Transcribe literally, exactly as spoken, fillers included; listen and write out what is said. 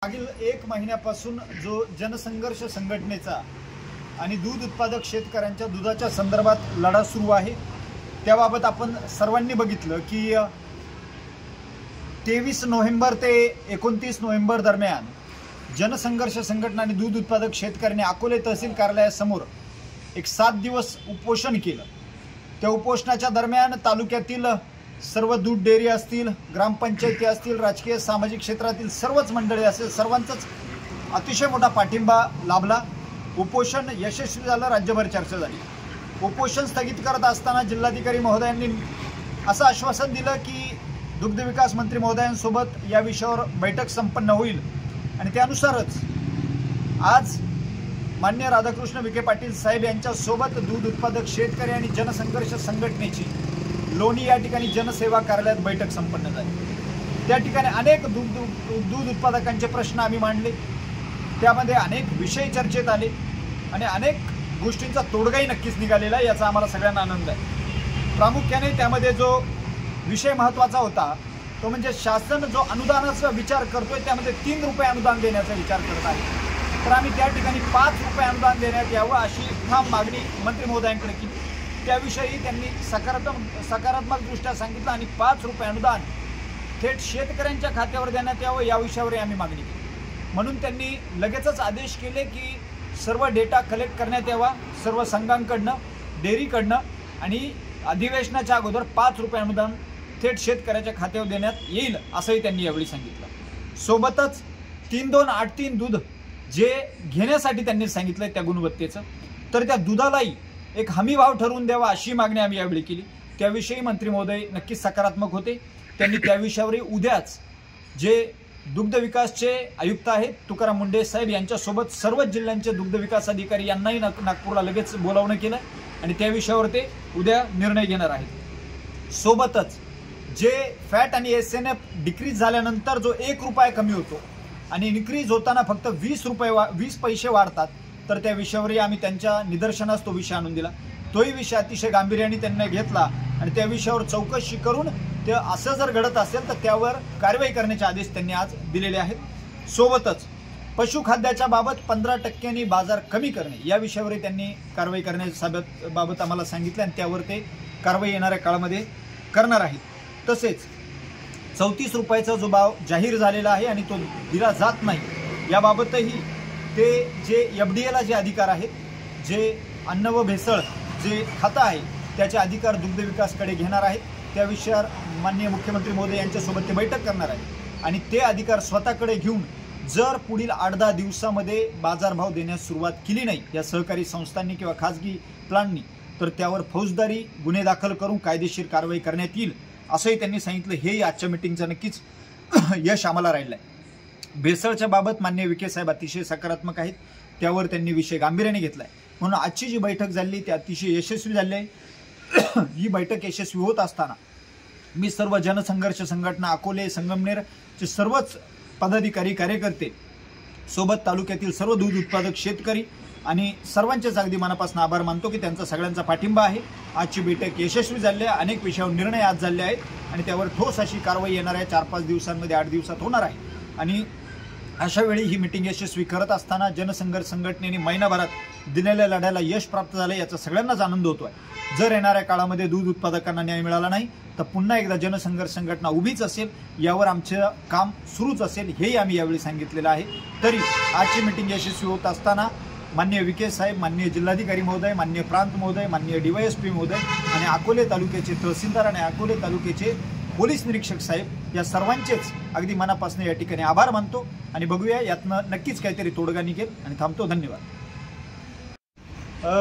मागील एक महिन्यापासून जो जनसंघर्ष संघटनेचा आणि दूध उत्पादक शेतकऱ्यांच्या दुधाच्या संदर्भात लढा सुरू आहे, त्याबाबत आपण सर्वांनी बघितलं की तेवीस नोव्हेंबर ते एकोणतीस नोव्हेंबर दरम्यान जनसंघर्ष संघटना आणि दूध उत्पादक शेतकऱ्यांनी अकोले तहसील कार्यालयासमोर एक सात दिवस उपोषण केलं। त्या उपोषणाच्या दरम्यान तालुक्यातील सर्व दूध डेअरी असतील, ग्रामपंचायती असतील, राजकीय सामाजिक क्षेत्रातील सर्वच मंडळी असेल, सर्वांचाच अतिशय मोठा पाठिंबा लाभला। उपोषण यशस्वी झालं, राज्यभर चर्चा झाली। उपोषण स्थगित करत असताना जिल्हाधिकारी महोदयांनी असं आश्वासन दिलं की दुग्ध विकास मंत्री महोदयांसोबत या विषयावर बैठक संपन्न होईल आणि त्यानुसारच आज माननीय राधाकृष्ण विखे पाटील साहेब यांच्यासोबत दूध उत्पादक शेतकरी आणि जनसंघर्ष संघटनेची लोणी या ठिकाणी जनसेवा कार्यालयात बैठक संपन्न झाली। त्या ठिकाणी अनेक दूध दूध उत्पादकांचे प्रश्न आम्ही मांडले, त्यामध्ये अनेक विषय चर्चेत आले आणि अनेक गोष्टींचा तोडगाही नक्कीच निघालेला आहे, याचा आम्हाला सगळ्यांना आनंद आहे। प्रामुख्याने त्यामध्ये जो विषय महत्त्वाचा होता तो म्हणजे शासन जो अनुदानाचा विचार करतोय त्यामध्ये तीन रुपये अनुदान देण्याचा विचार करत आहे, तर आम्ही त्या ठिकाणी पाच रुपये अनुदान देण्यात यावं अशी ठाम मागणी मंत्री महोदयांकडे केली। त्याविषयी त्यांनी सकारात्मक सकारात्मकदृष्ट्या सांगितलं आणि पाच रुपये अनुदान थेट शेतकऱ्यांच्या खात्यावर देण्यात यावं या विषयावरही आम्ही मागणी केली। म्हणून त्यांनी लगेचच आदेश केले की सर्व डेटा कलेक्ट करण्यात यावा सर्व संघांकडनं, डेअरीकडनं, आणि अधिवेशनाच्या अगोदर पाच रुपये अनुदान थेट शेतकऱ्याच्या खात्यावर देण्यात येईल असंही त्यांनी यावेळी सांगितलं। सोबतच तीन दोन आठ तीन दूध जे घेण्यासाठी त्यांनी सांगितलंय त्या गुणवत्तेचं, तर त्या दुधालाही एक हमी भाव ठरवून द्यावा अशी मागणी आम्ही यावेळी केली। त्याविषयी मंत्री महोदय नक्कीच सकारात्मक होते। त्यांनी त्याविषयावरही उद्याच जे दुग्ध विकासचे आयुक्त आहेत तुकाराम मुंडे साहेब यांच्यासोबत सर्वच जिल्ह्यांचे दुग्ध विकास अधिकारी यांनाही नागपूरला लगेच बोलावणं केलं आणि त्या विषयावर ते उद्या निर्णय घेणार आहेत। सोबतच जे फॅट आणि एस एन एफ डिक्रीज झाल्यानंतर जो एक रुपया कमी होतो आणि इन्क्रीज होताना फक्त वीस रुपये वा वीस पैसे वाढतात, तर त्या विषयावरही आम्ही त्यांच्या निदर्शनास तो विषय आणून दिला। तोही विषय अतिशय गांभीर्याने त्यांनी घेतला आणि त्या विषयावर चौकशी करून ते असं जर घडत असेल तर त्यावर कारवाई करण्याचे आदेश त्यांनी आज दिलेले आहेत। सोबतच पशुखाद्याच्या बाबत पंधरा टक्क्यांनी बाजार कमी करणे या विषयावरही त्यांनी कारवाई करण्याच्या बाबत आम्हाला सांगितलं आणि त्यावर ते कारवाई येणाऱ्या काळामध्ये करणार आहेत। तसेच चौतीस रुपयाचा जो भाव जाहीर झालेला आहे आणि तो दिला जात नाही याबाबतही ते जे एफ डी एला जे अधिकार आहेत, जे अन्न व भेसळ जे खातं आहे त्याचे अधिकार दुग्ध विकासकडे घेणार आहेत। त्या विषयावर माननीय मुख्यमंत्री महोदय यांच्यासोबत ते बैठक करणार आहेत आणि ते अधिकार स्वतःकडे घेऊन जर पुढील आठ दहा दिवसामध्ये बाजारभाव देण्यास सुरुवात केली नाही या सहकारी संस्थांनी किंवा खाजगी प्लांटनी, तर त्यावर फौजदारी गुन्हे दाखल करून कायदेशीर कारवाई करण्यात येईल असंही त्यांनी सांगितलं। हेही आजच्या मिटिंगचं नक्कीच यश आम्हाला राहिलं आहे। भेसळच्या बाबत माननीय विखे साहेब अतिशय सकारात्मक आहेत, त्यावर त्यांनी विषय गांभीर्याने घेतला आहे। म्हणून आजची जी बैठक झाली ती अतिशय यशस्वी झाली आहे। ही बैठक यशस्वी होत असताना मी सर्व जनसंघर्ष संघटना, अकोले, संगमनेरचे सर्वच पदाधिकारी, कार्यकर्ते, सोबत तालुक्यातील सर्व दूध उत्पादक शेतकरी आणि सर्वांचेच अगदी मनापासून आभार मानतो की त्यांचा सगळ्यांचा पाठिंबा आहे। आजची बैठक यशस्वी झाली आहे, अनेक विषयावर निर्णय आज झाले आहेत आणि त्यावर ठोस अशी कारवाई येणाऱ्या चार पाच दिवसांमध्ये, आठ दिवसात होणार आहे। आणि अशा वेळी ही मीटिंग यशस्वी करत असताना जनसंघर्ष संघटनेने महिनाभरात दिलेल्या लढ्याला यश प्राप्त झालं याचा सगळ्यांनाच आनंद होतोय। जर येणाऱ्या काळामध्ये दूध उत्पादकांना न्याय मिळाला नाही तर पुन्हा एकदा जनसंघर्ष संघटना उभीच असेल, यावर आमचं काम सुरूच असेल, हेही आम्ही यावेळी सांगितलेलं आहे। तरी आजची मीटिंग यशस्वी होत असताना माननीय विखे साहेब, माननीय जिल्हाधिकारी महोदय, माननीय प्रांत महोदय, माननीय डीवायएसपी महोदय आणि अकोले तालुक्याचे तहसीलदार आणि अकोले तालुक्याचे पोलीस निरीक्षक साहेब या सर्वांचेच अगदी मनापासून या ठिकाणी आभार मानतो आणि बघूया यातनं नक्कीच काहीतरी तोडगा निघेल आणि थांबतो। धन्यवाद।